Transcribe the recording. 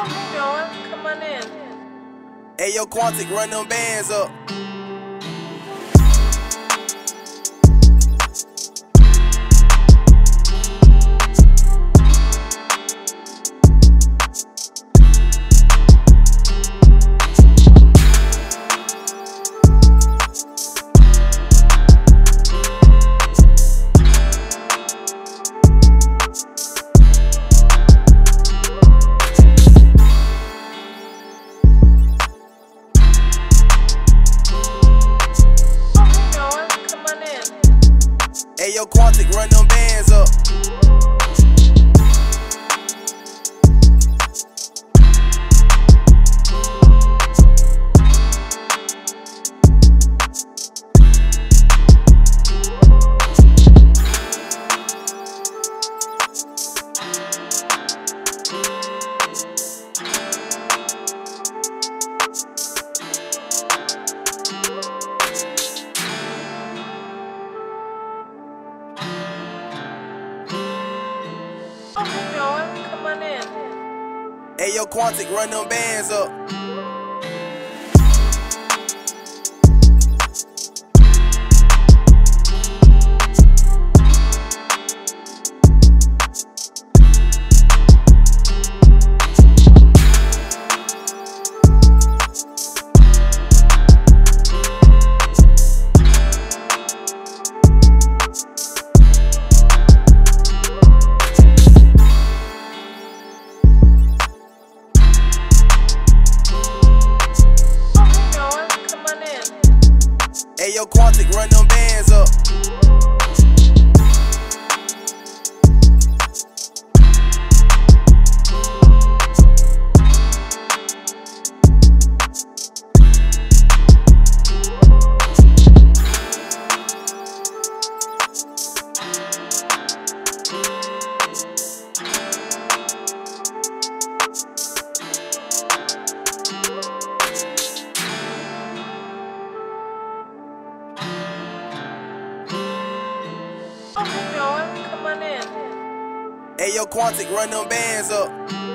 you doing? Come on in. Hey, yo, Quantich, run them bands up. Hey, yo, Quantich, run them bands up. Come on in. Hey, yo, Quantich, run them bands up. Hey, yo, Quantich, run them bands up. Come on in. Hey, yo, Quantich, run them bands up.